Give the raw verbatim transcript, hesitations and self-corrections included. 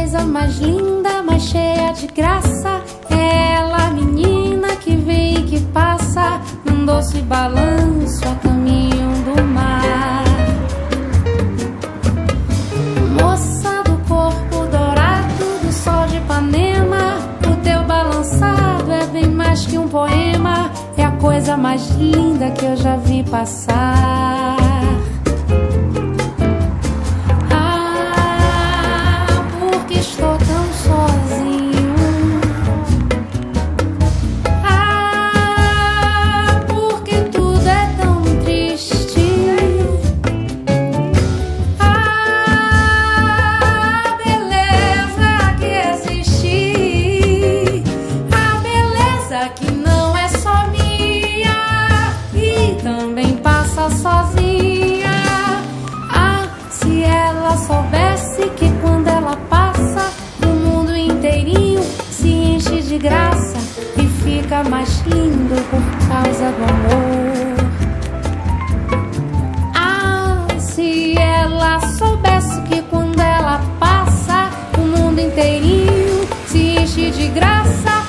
coisa mais linda, mais cheia de graça. É ela, menina que vem e que passa num doce balanço a caminho do mar. Moça do corpo dourado do sol de Ipanema, o teu balançado é bem mais que um poema. É a coisa mais linda que eu já vi passar. Estou tão sozinho. Ah, porque tudo é tão triste. Ah, a beleza que existe, a beleza que não é só minha e também passa sozinha. Ah, se ela soubesse que quando ela passa de graça e fica mais lindo por causa do amor. Ah, se ela soubesse que quando ela passa o mundo inteirinho se enche de graça